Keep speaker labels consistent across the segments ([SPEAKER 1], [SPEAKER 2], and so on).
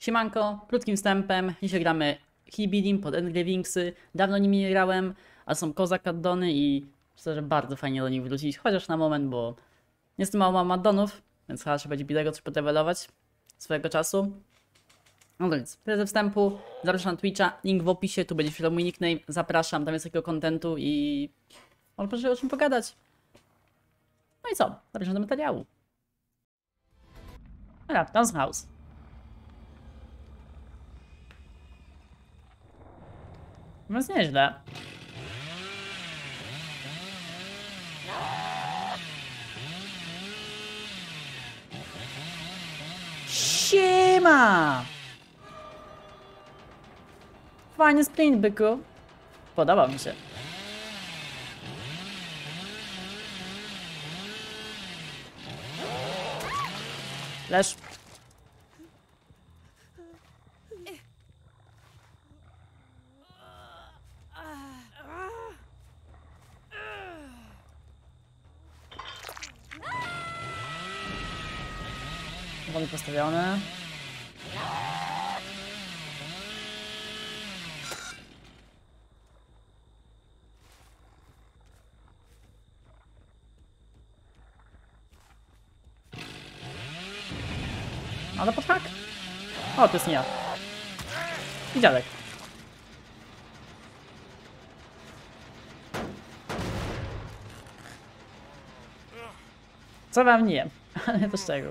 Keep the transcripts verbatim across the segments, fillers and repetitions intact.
[SPEAKER 1] Siemanko, krótkim wstępem. Dzisiaj gramy Hillbillim pod Endgavingsy. Dawno nimi nie grałem, a są kozak addony i szczerze bardzo fajnie do nich wrócić, chociaż na moment, bo niestety mało mam addonów, więc chyba trzeba będzie Bilego coś podevelować swojego czasu. No to nic, tyle ze wstępu. Zapraszam na Twitcha, link w opisie, tu będzie chwilę mój nickname. Zapraszam, tam jest takiego kontentu i może proszę o czym pogadać. No i co? Zapraszam do materiału. Dobra, Dance House. No jest nieźle. Siema! Fajny sprint, byku. Podoba mi się. Leż. Wody postawione. Ale po tak? O, to jest nie ja. I dziadek. Co wam nie? Ale to z czego?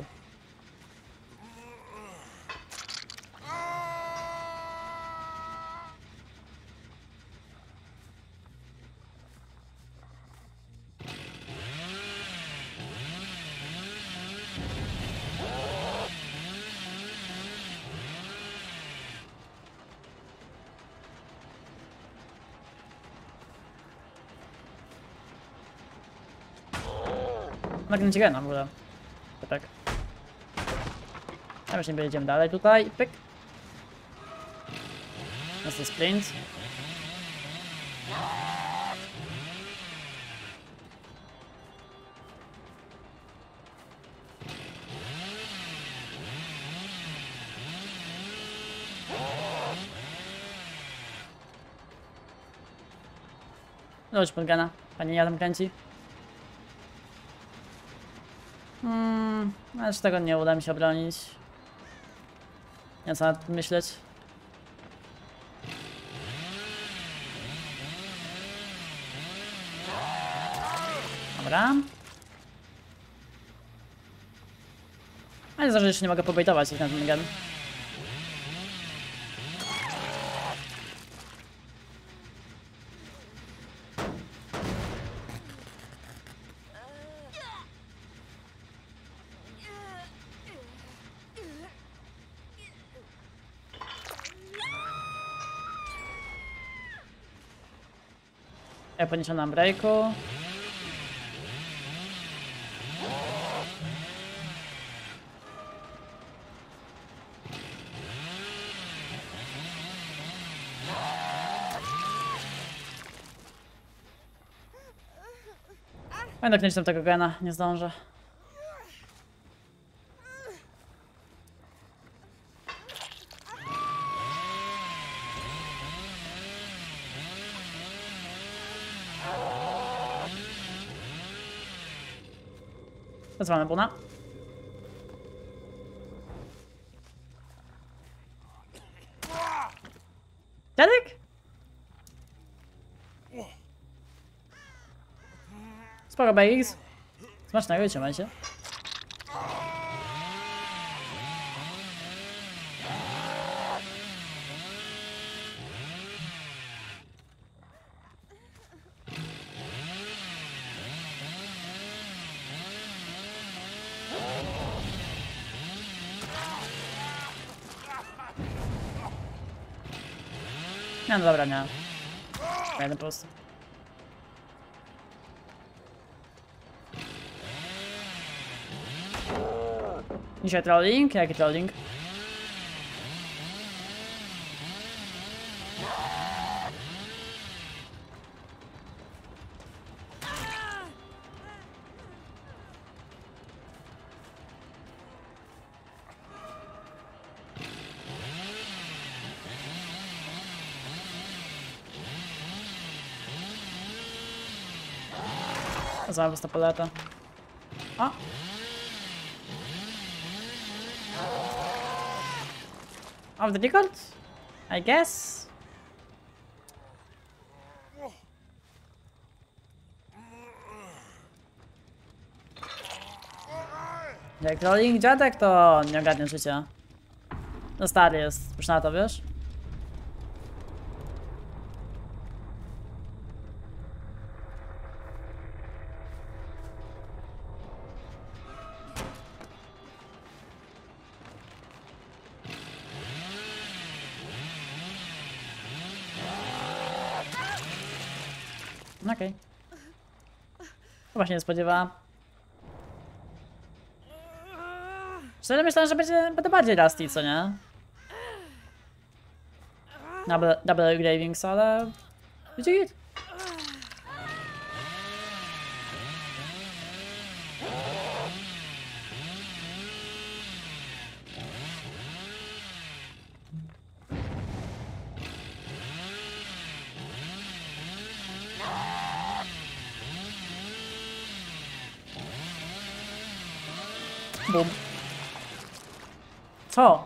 [SPEAKER 1] Nagręcie gena w ogóle. To tak. Ja już nie będziemy dalej tutaj. Pyk. Jest to sprint. Chodź pod gena. Pani ja tam kręci. Hmm, ale z tego nie uda mi się obronić. Nie co nad tym myśleć. Dobra. Ale zależy, że jeszcze nie mogę pobejtować ich na ten gen. Ja podniesiona na breaku. Będę kręcić tam tego gena, nie zdążę. Wezwamy Buna. Dziadek? Sporo B X. Smacznego i trzymaj się. Nie, no dobra, nie. Jeden po prostu. Dzisiaj trolling? Jaki trolling? Złamę prosto poletę. O! Off the record? I guess. Jak rolling dziadek, to nie ogarnie życia. No stary jest, już na to, wiesz? Okej. Okay. Chyba się nie spodziewałam. Szczerze myślałem, że będzie, będę bardziej rusty, co nie? Double, double engravings, ale... Będzie git. Bum. Co?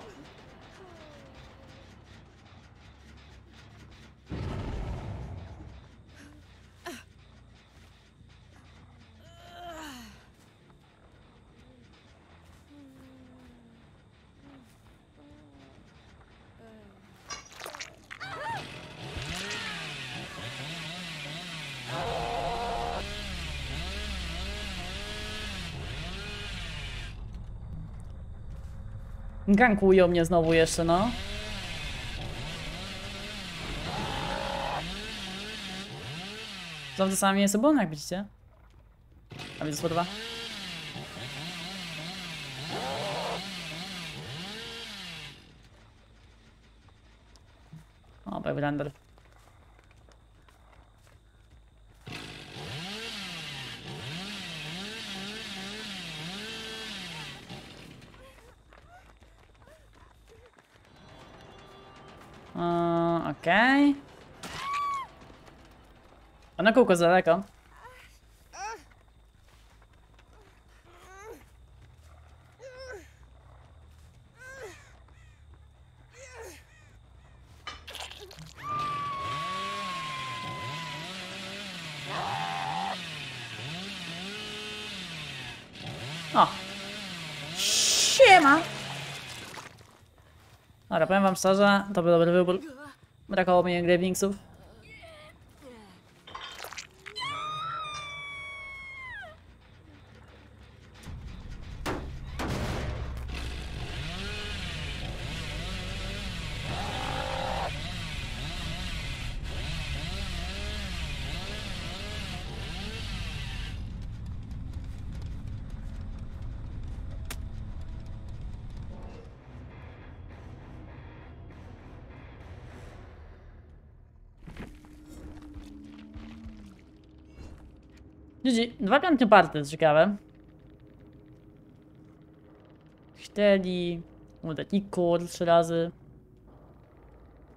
[SPEAKER 1] Gankują mnie znowu jeszcze, no. Są to sami sobą, jak widzicie. A więc podoba. O, baby render. Uh, Okej. Okay. A na kółko za daleko. O! Siema! Dobra, powiem wam szczerze, to był dobry wybór. Brakowało mi engravingsów. G G. Dwa piątne party, jest ciekawe. Chcieli... Udać kur trzy razy.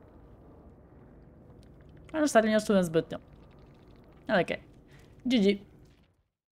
[SPEAKER 1] Ale stary nie odczułem zbytnio. Ale okej. Okay. G G.